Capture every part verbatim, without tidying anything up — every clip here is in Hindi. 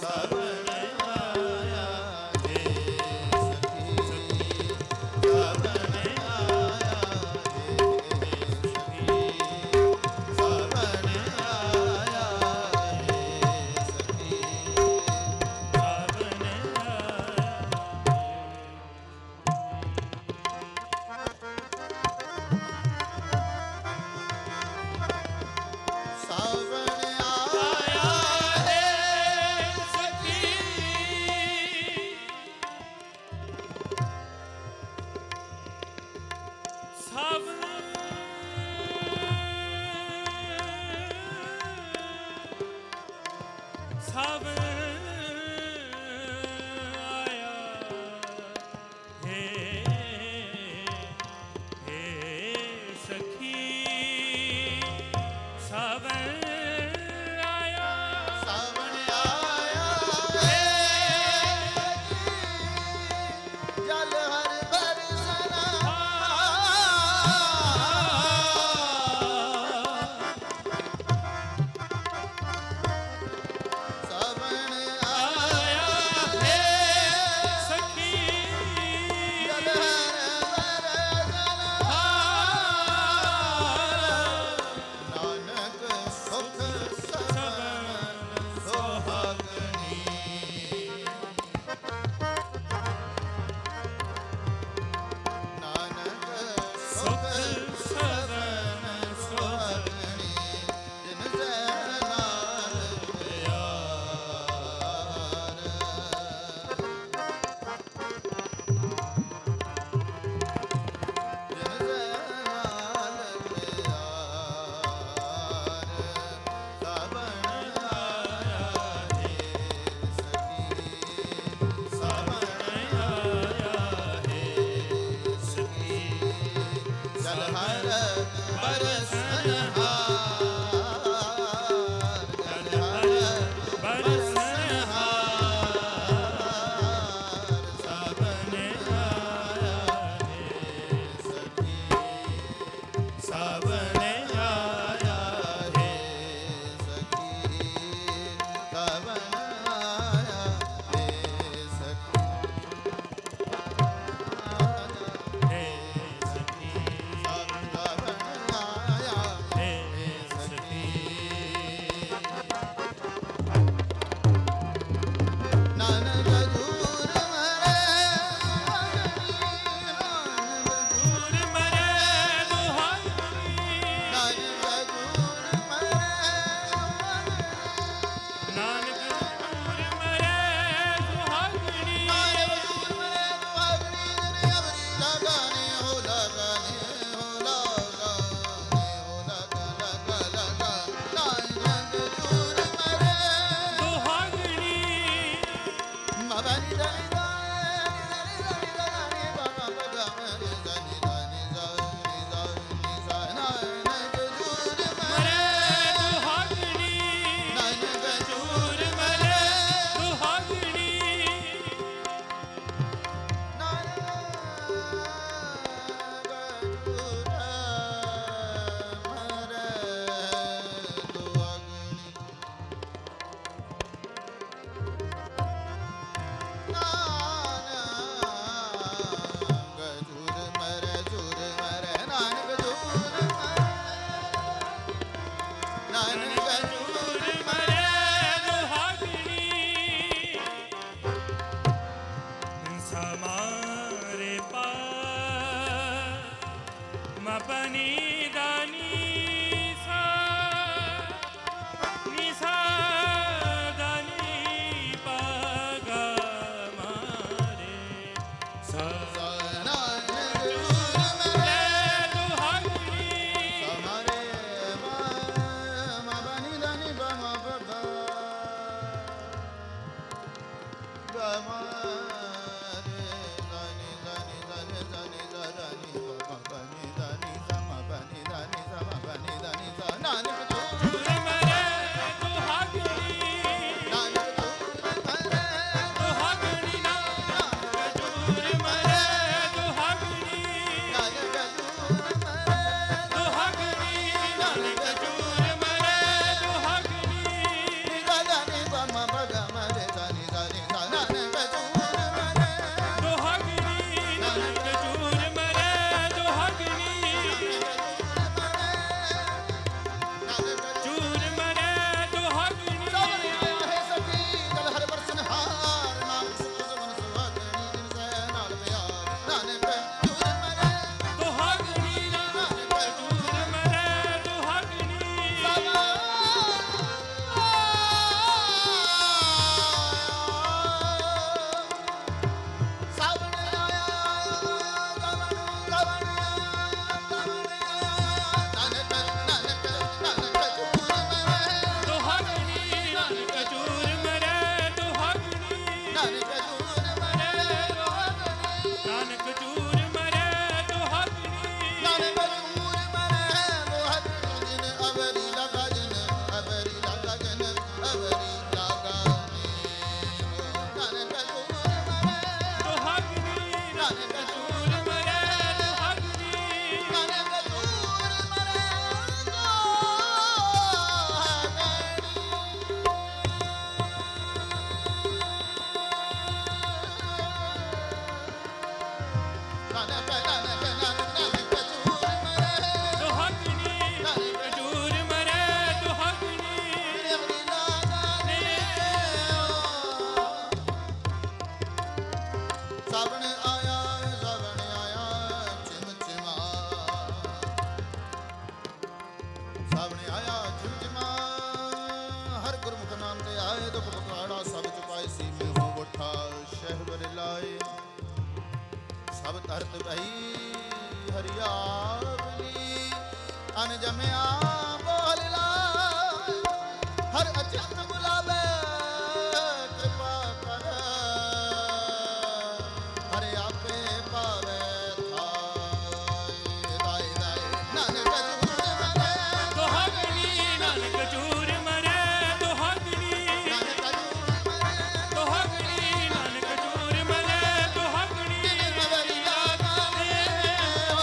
Mama, जमया बोलला हर अचन बुलावे कृपा कर हरे आपे पावे थाय दाई दाई नानक जूर मरे दुहागनी नानक जूर मरे दुहागनी नानक जूर मरे दुहागनी नानक जूर मरे दुहागनी अवरी गाने हो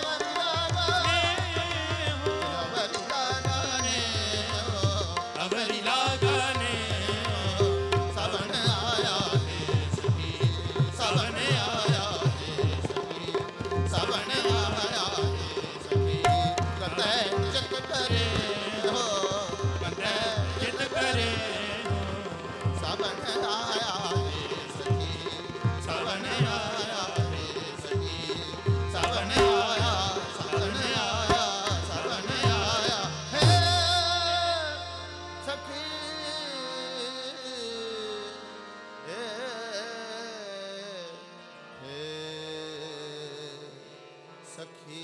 अवरी गाने हो अवरी लगाने सावन आया है सखी सावन आया है सखी सावन आया है सखी कतै चित करे हो कतै चित करे सावन आया है सखी सावन आया है सखी सावन आया सावन आया सावन आया है सखी हे हे सखी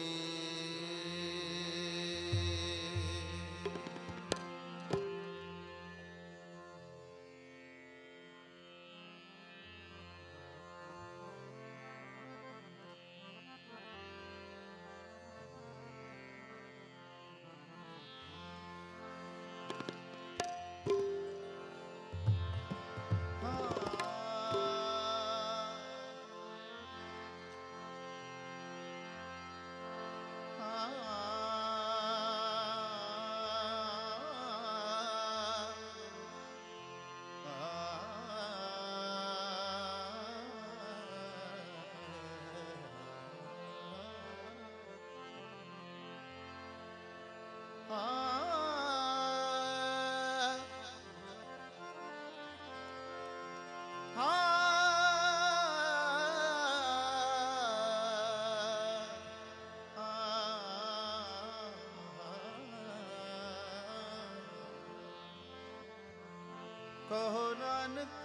कहो नानक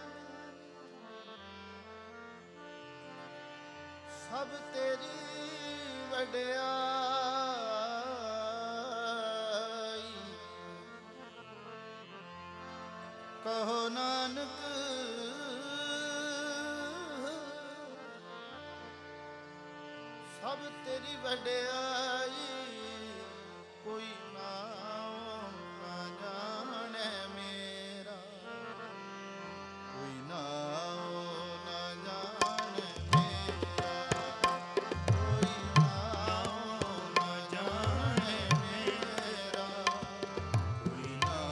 सब तेरी वड्याई कहो नानक सब तेरी वड्याई कोई नाम ना जाने मेरा कोई नाम ना जाने मेरा कोई नाम ना जाने मेरा कोई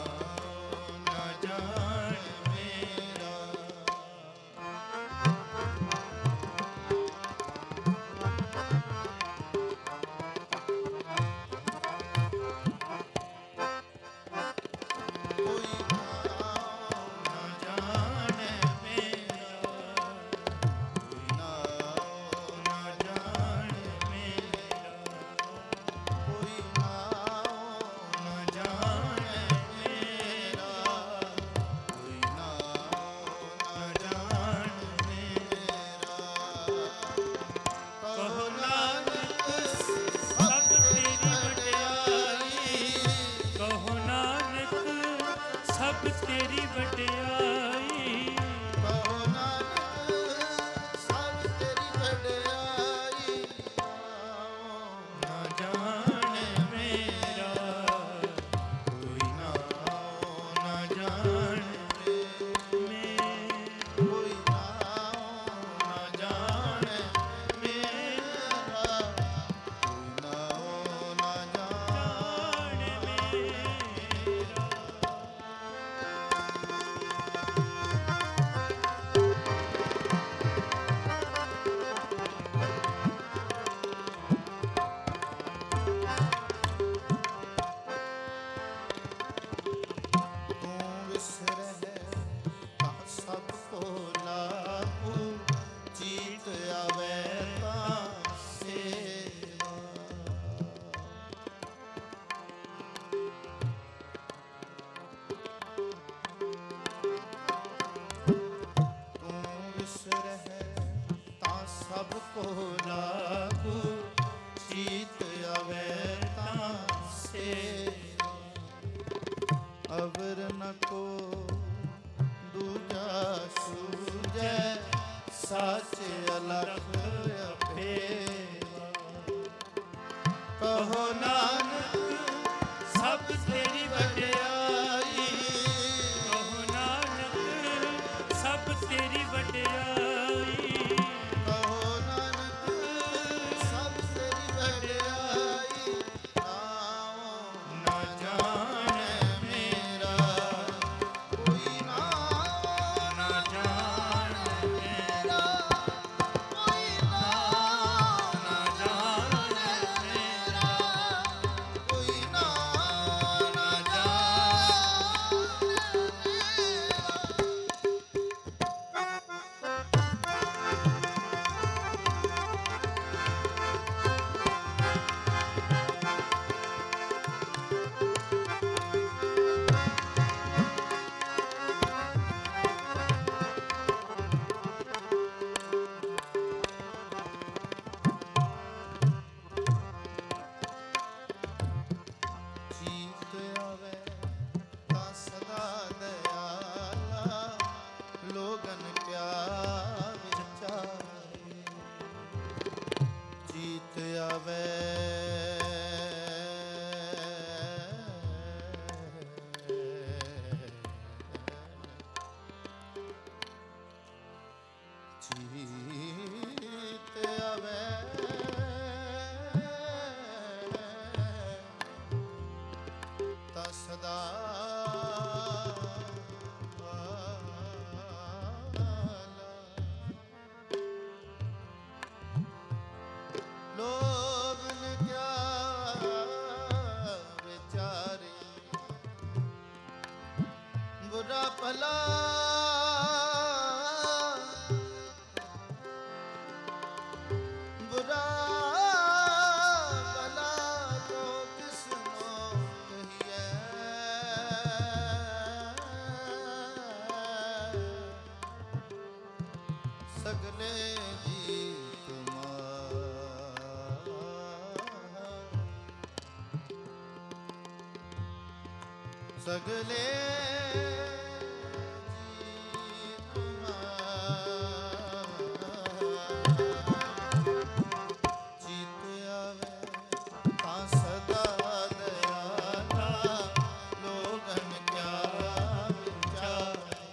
नाम ना जाने मेरा सबको लागू चीत अवे तां से अवर न को दूजा सूझै साचे अलख अभेवा कहो नानक सब तेरी वड्याई कहो नानक सब तेरी वड्याई कहो नानक सब तेरी वड्याई नाम न जाने मेरा कोई नाम न जाने मेरा कोई नाम न जाने मेरा कोई नाम न जाने जीत आवे ता सदा दयाला लोगन क्या विचारे जीत आवे जीत आवे ता सदा लोगन क्या विचारे बुरा भला बुरा भला तो किसनो कहिए सगले जी सगले जीत आवे ता सदा दयाला लोगन क्या विचारे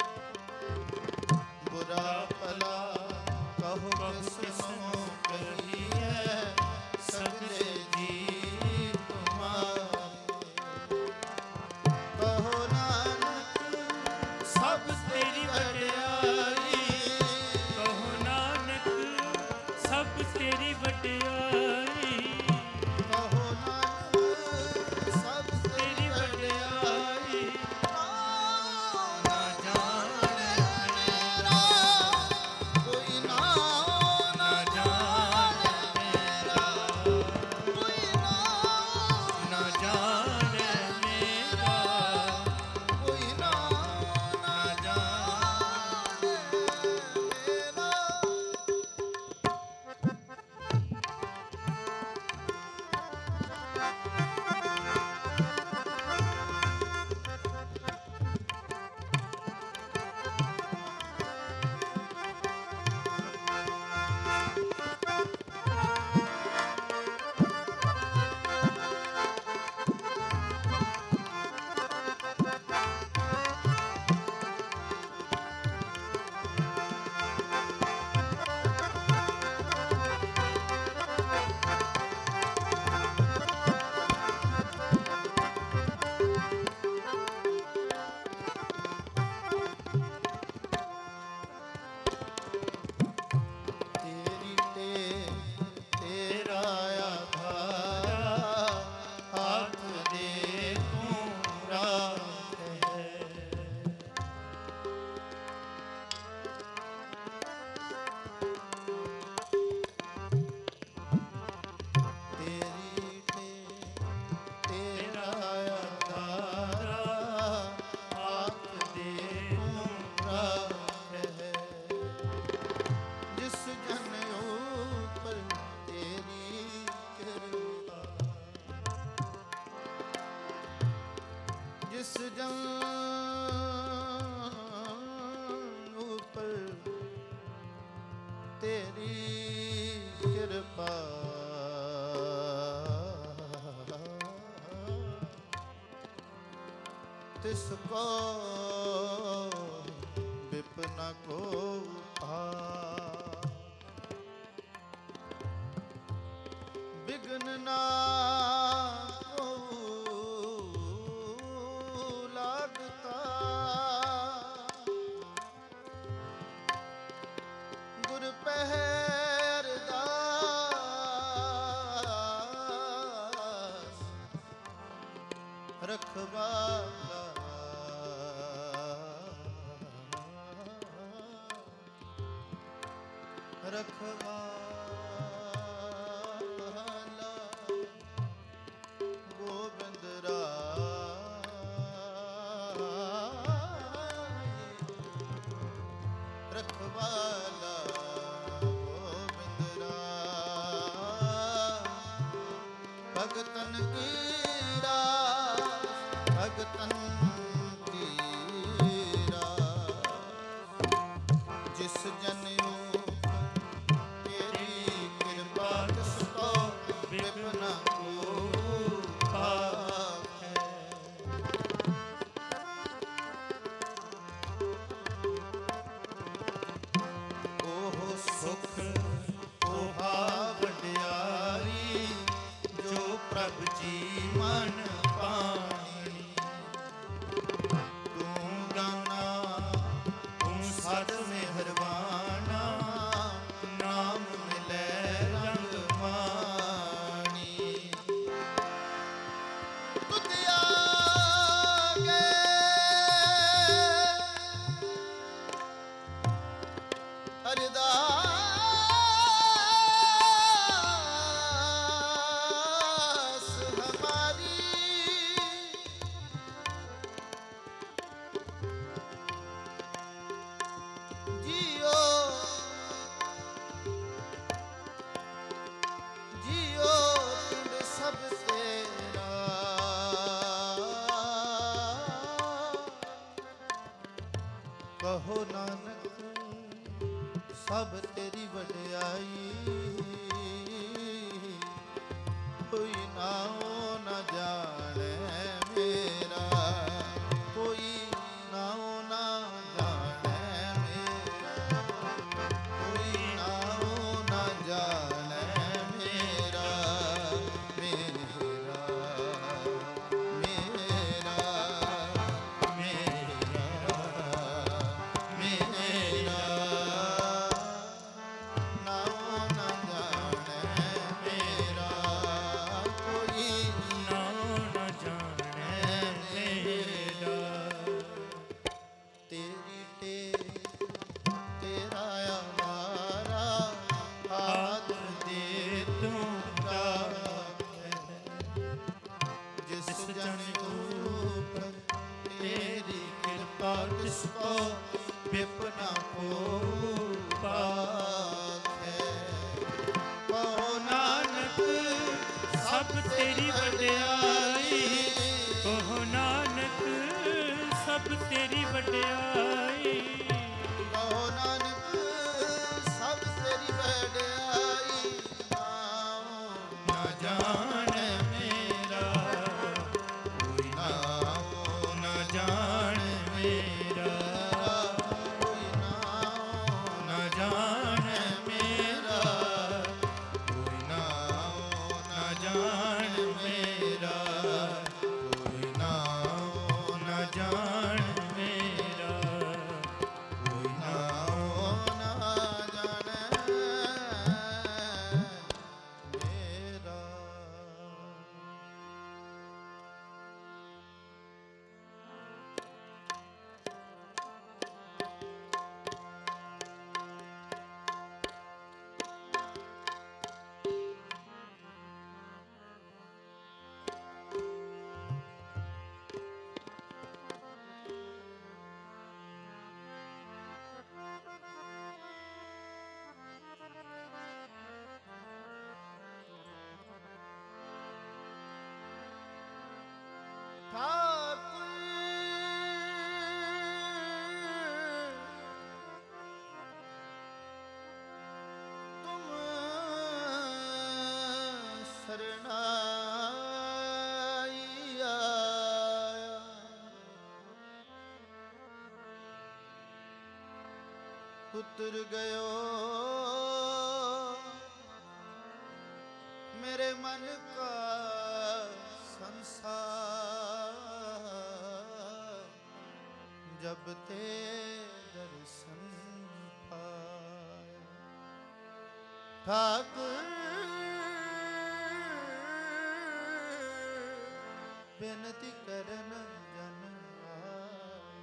बुरा भला कहो किसनो कहिए सगले जी कहो नानक सब तेरी वड्याई कहो नानक सब तेरी वड्याई कहो नानक सब तेरी वड्याई नाम न जाने मेरा ਤੇਰੀ ਕਿਰਪਾ ਤਿਸ ਕੋ ਵਿਪਨ ਕੋ ਭਾਰ ਬਿਗਨ ਨਾ ਕੋ ਲਾਗਤਾ ਗੁਰ ਪਹਿਰ ਦਾਸ ਰਖਵਾਲਾ ਰਖਵਾਲਾ ਗੋਬਿੰਦ ਰਾਏ ਰਖਵਾਲਾ ਗੋਬਿੰਦ ਰਾਏ ਭਗਤਨ ਕੀ ਰਾਸ ਭਗਤਨ ਕੀ ਰਾਸ ਜਿਸ ਜਨਿਓ ਤੇਰੀ ਕਿਰਪਾ ਤਿਸ ਕੋ ਵਿਪਨ ਕੋ ਭਾਖੈ ਓਹ ਸੁਖ ਓਹਾ ਵਡਿਆਈ ਜੋ ਪ੍ਰਭ ਜੀ ਮਨ ਪਾਣੀ ਤੂੰ ਦਾਨਾ ਤੂੰ ਸਦ ਮਿਹਰਬਾਨਾ ਨਾਮ ਮਿਲੈ ਰੰਗ ਮਾਣੀ ਤੁਧ ਆਗੇ ਅਰਦਾਸ ਹਮਾਰੀ ਜੀਓ ਜੀਓ ਪਿੰਡ ਸਭ ਤੇਰਾ ਕਹੋ ਨਾਨਕ ਸਭ ਤੇਰੀ ਵਡਿਆਈ ਕੋਈ ਨਾਉ ਨਾ ਜਾਣੈ ਮੇਰਾ ਕੋਈ ਨਾਉ ਨਾ ਜਾਣੈ ਮੇਰਾ ਕੋਈ ਨਾਉ ਨਾ ਜਾਣੈ ਮੇਰਾ ਮੇਰਾ ਮੇਰਾ ਮੇਰਾ ਮੇਰਾ ਨਾਉ ਨਾ ਜਾਣੈ ਮੇਰਾ ਕੋਈ ਨਾਉ ਨ ਜਾਣੈ ਸਰਨਾਈ ਆਇਆ। ਉਤਰ ਗਇਓ ਮੇਰੇ ਮਨ ਕਾ ਸੰਸਾਰ, ਜਬ ਤੇ ਦਰਸ਼ਨ ਪਾਇਆ। ਠਾकुर ਬੇਨਤੀ ਕਰਨ ਜਨ ਆਏ।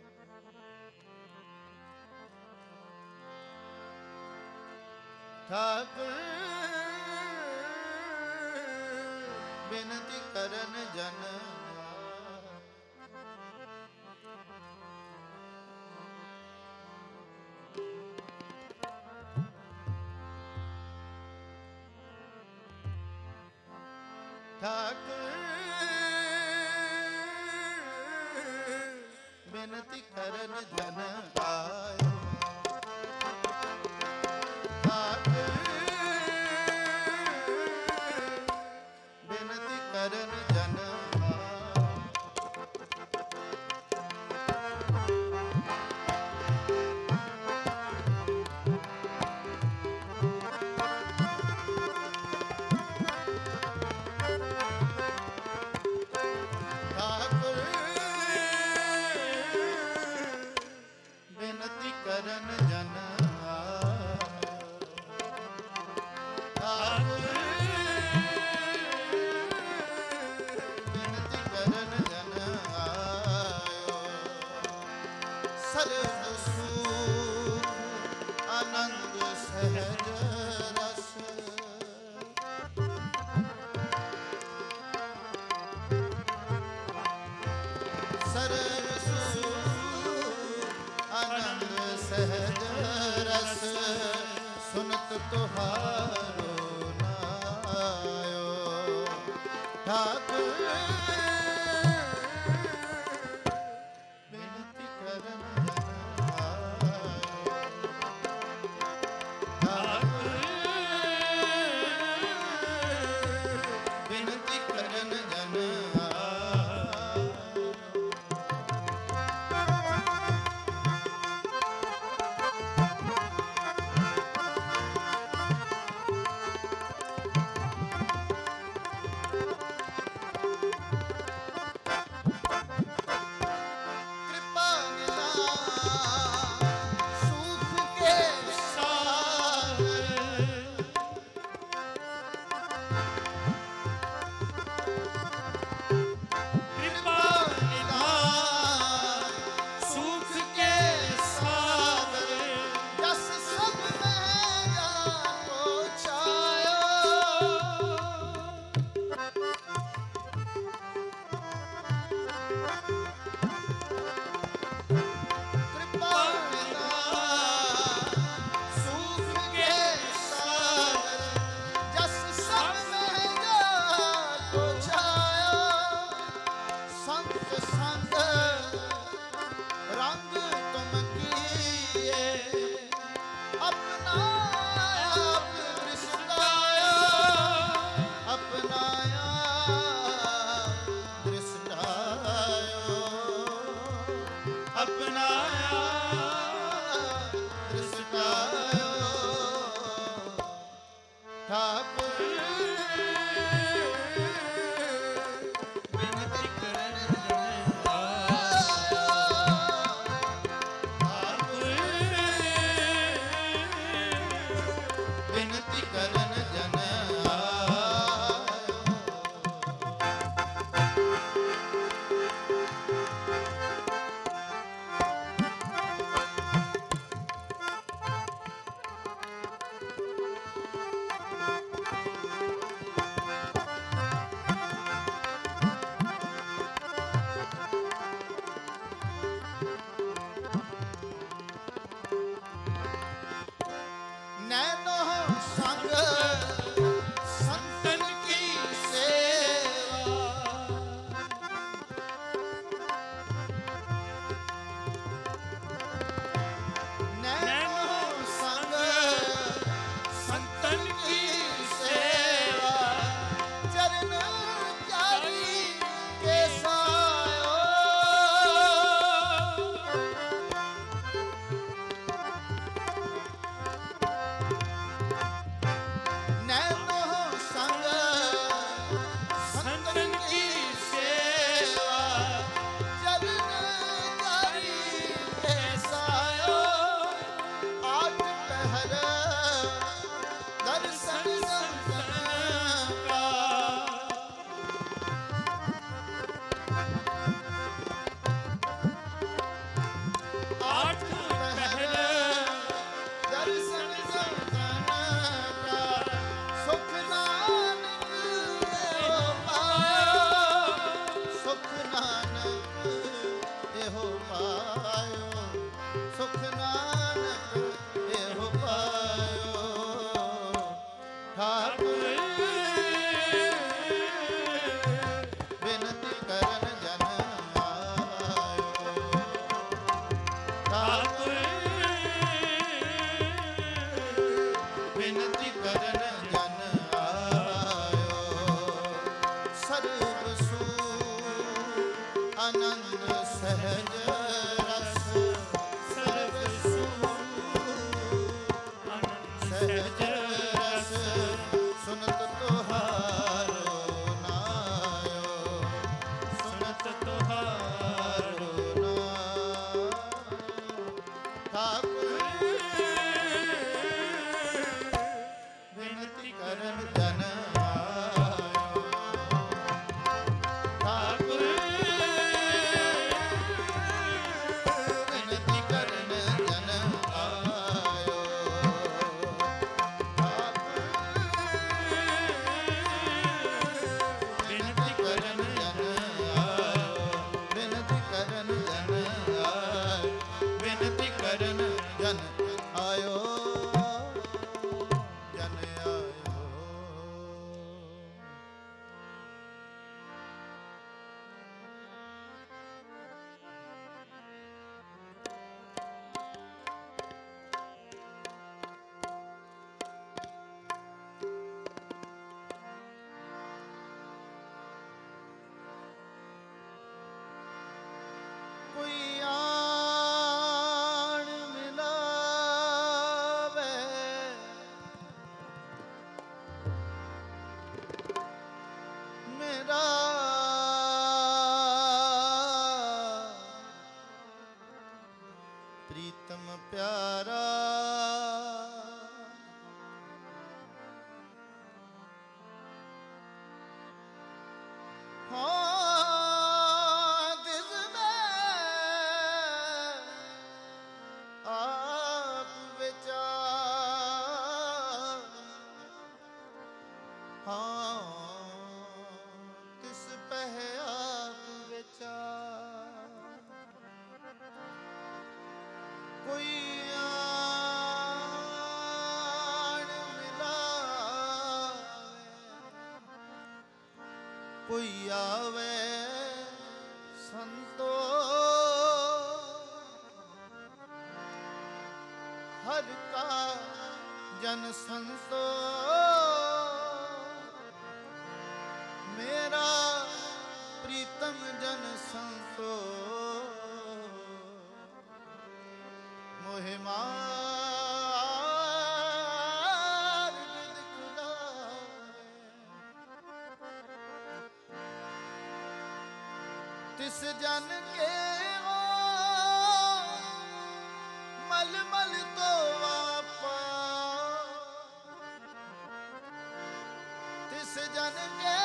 ਠਾकुर ਬੇਨਤੀ ਕਰਨ ਜਨ ਆਏ। ਠਾकुर ਬੇਨਤੀ ਕਰਨ ਜਨ ਆਇਓ। ਠਾकुर ਬੇਨਤੀ ਕਰਨ ਜਨ ਕਰਨ ਜਨ ਆਇਓ। ਬੇਨਤੀ ਕਰਨ ਜਨ ਆਇਓ। ਸਰਬ ਸੁਖ ਆਨੰਦ ਸਹਿਜ ਰਸ, ਸਰਬ ਆਨੰਦ ਸਹਿਜ ਰਸ, ਸੁਨਤ ਤੁਹਾਰੋ ਨਾਇਓ। ਠਾकुर ਬੇਨਤੀ ਕਰਨ ਜਨ ਆਇਓ। ਠਾकुर ਬੇਨਤੀ ਕਰਨ ਜਨ पहर दर्शन संतन का। आठ पहर दर्शन संतन का। सुख नानक एहो पायो, सुख नानक एहो पायो, सुख नानक एहो पायो। ठाकुर बिनती करन जन आयो, ठाकुर बिनती करन जन आयो। सर्व सुख आनंद सहज रस, सर्व सुख सहज रस, सुनत तुहारो नायो, सुनत तुहारो नायो। ठाकुर बिनती करन जन आयो, ठाकुर बिनती करन जन आयो, बिनती करन जन आयो, बिनती करन जन आयो, बिनती करन जन आयो, जन आयो। कोई आन मिलावे, मेरा प्रीतम प्यारा। हाँ दिल में आप विचार, हाँ किस पह आप विचार। कोई आन मिलावे, कोई आवे संतो, हर का जन संतो। मेरा प्रीतम जन संतो, मोहि मार्ग दिखलावे। तिस जन के हो मल मल तो वापा, तिस जन के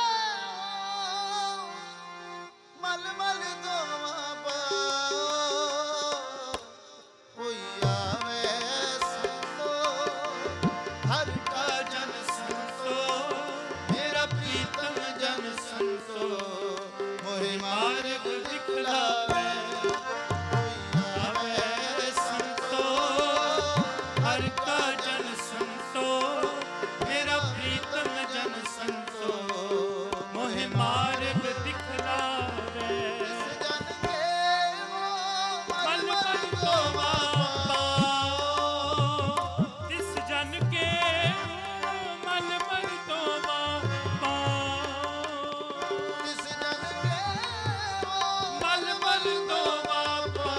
हो मल मल तो वापा। कोई आवे संतो, हर का जन संतो, मेरा प्रीतम जन संतो, मोहि मार्ग दिखलावे। कोई आवे संतो, हर का जन संतो, मेरा प्रीतम जन संतो, मोहि मार्ग दिखलावे। जन के वो मल मल तो वापा, तिस जन के मल मल तो वापा, तिस जन के वो मल मल तो वापा।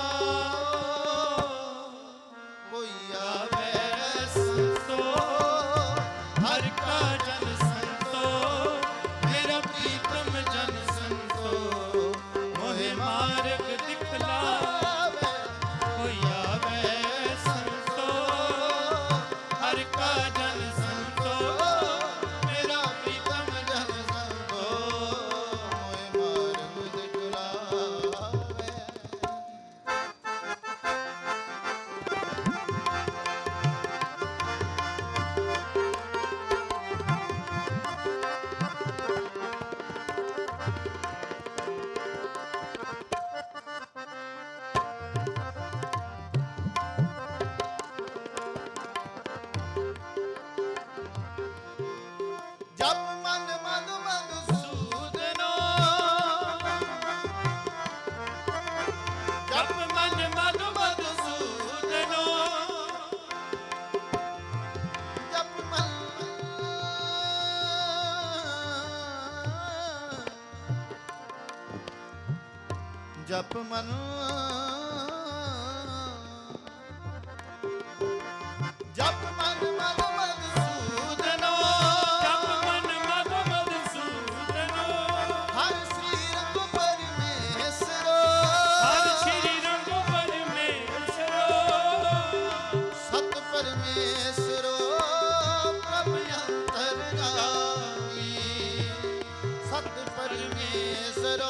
कोई आवे संतो, हर का जन संतो, मेरा प्रीतम जन संतो, मोहि मार्ग दिखलावे। कोई आवे संतो, ਜਪ ਮਨ ਜਪ ਮਨ ਮਨ ਮਧੂਸੂਦਨੋ ਜਪ ਮਨ ਮਦ ਮਧੂਸੂਦਨੋ ਹਰ ਸ੍ਰੀ ਰੰਗ ਪਰਮੇਸ਼ਰੋ ਹਰ ਸ਼੍ਰੀ ਰੰਗ ਪਰਮੇਸ਼ਰੋ ਸਤ ਪਰਮੇਸ਼ਰੋ ਪ੍ਰਭ ਅੰਤਰਜਾਮੀ ਸਤ ਪਰਮੇਸ਼ਰੋ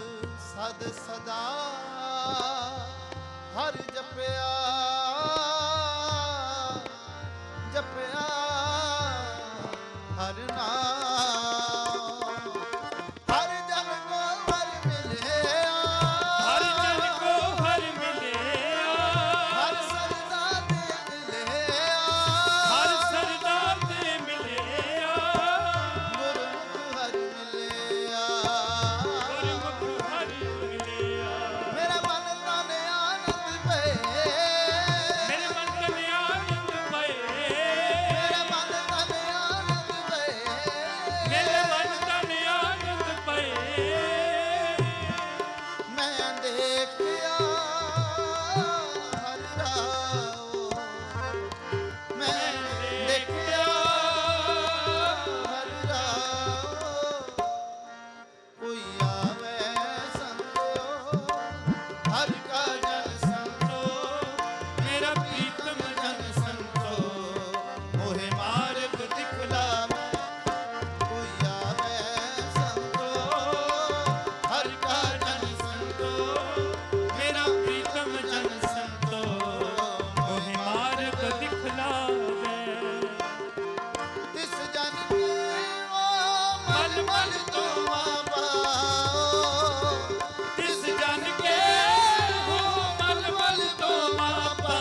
सद सदा हर जपया जपया हर नाम हर जन को हर मिले हर जन को हर मिले हर सरदा दे मिले हर सरदा दे मिले गुरमुख हर मिले गुरमुख हर मिले मेरा मन तन आनंद पे मेरे मन तन आनंद पए मेरा मन तन आनंद पे मेरे मन तन आनंद पए मैं देखया हर राव मैं देखया हर राव कोई आवे संतो हर का जन संतो मेरा प्रीतम जन संतो मोहे मार्ग दिखलावे कोई आवे संतो हर का जन संतो मेरा प्रीतम जन संतो मोहि मार्ग दिखलावे तिस जन के ओ मल मल तो पाओ तिस जन के हो मल मल तो मापा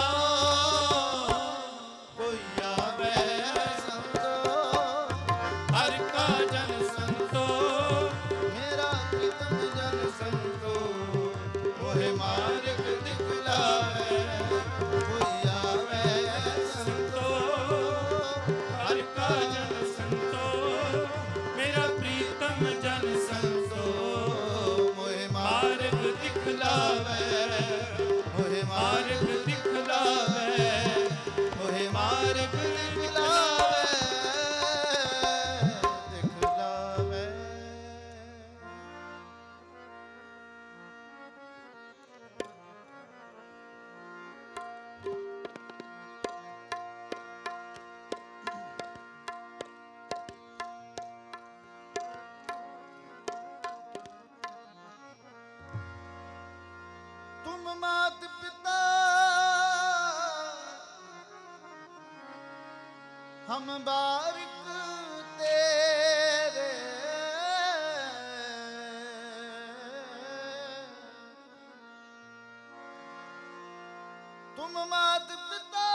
कोई आवे संतो हर का जन संतो मेरा प्रीतम जन संतो मोहे मार्ग दिखलावे कोई आवे संतो हर का जन संतो मेरा प्रीतम जन संतो मोहे मार्ग दिखलावे मोहे मार्ग दिखलावे मोहे मार्ग दिखलावे दिखलावे तुम मात पिता हम बारिक तेरे तुम मात पिता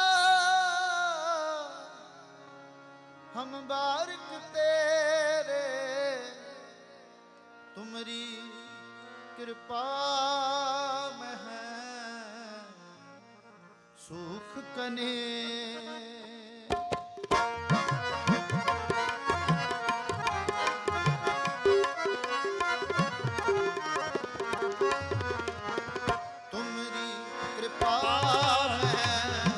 हम बारिक तेरे तुमरी कृपा में है सुख कने तुमरी कृपा में है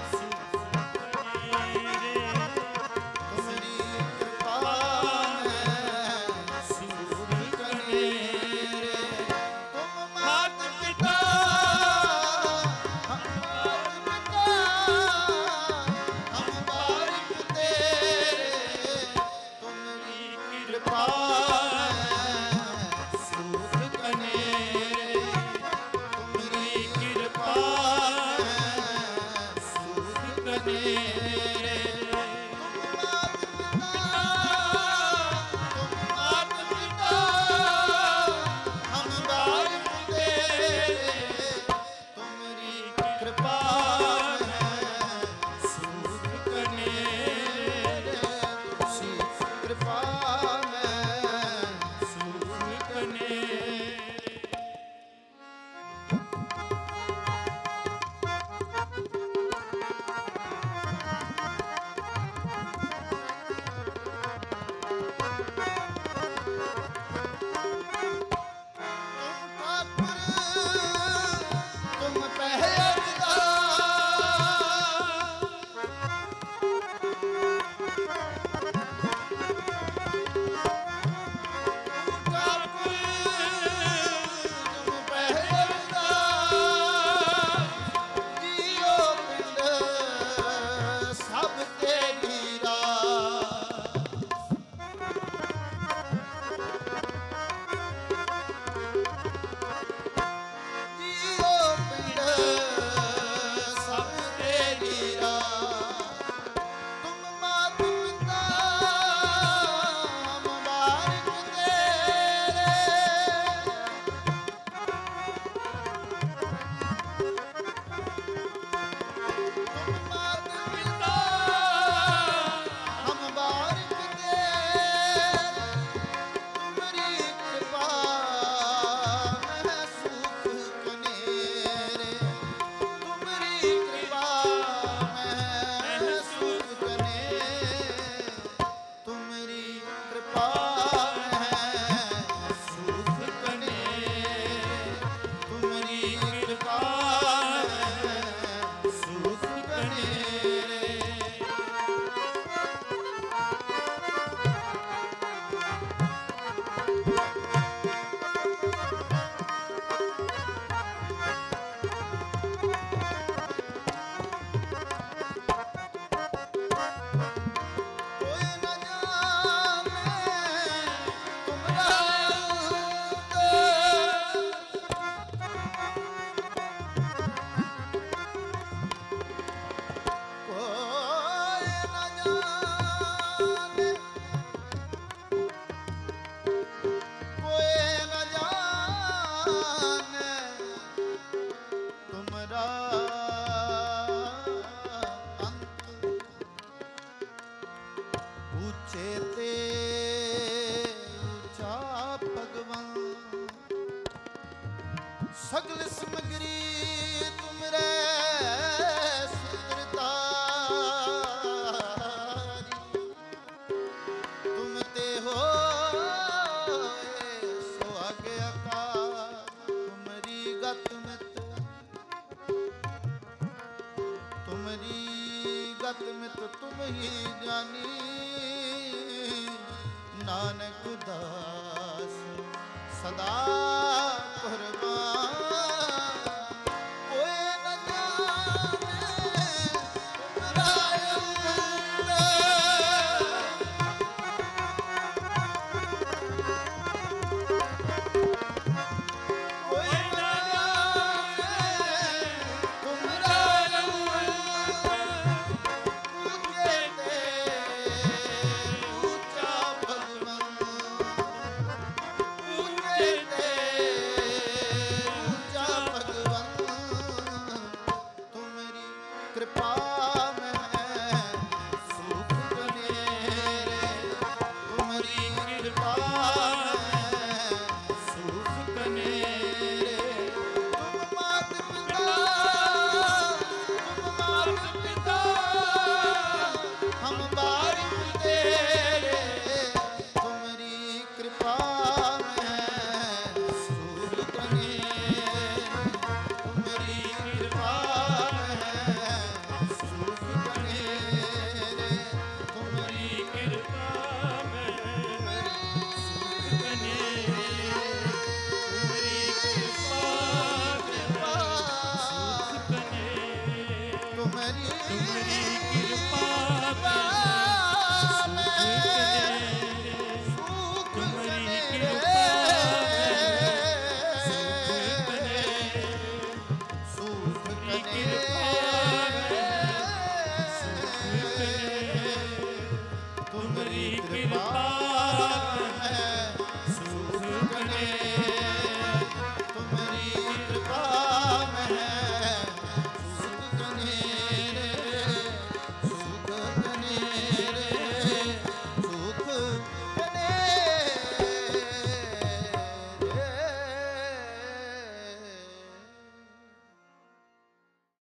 तुमरी कृपा में है सुख कने तुम मात पिता हम मात पिता हम बारिक तेरे तुमरी कृपा में सुख कने तुमरी कृपा में सुख कने तुम मात पिता तुम मात पिता हम बारिक तेरे तुमरी कृपा में सुख कने तुमरी कृपा में सुख कने सगल समगरी तुमरे सूत्रधारी तुम ते हो सुहाग आकार तुमरी गत मित तुमरी गत मित तुम ही जानी नानक दास सदा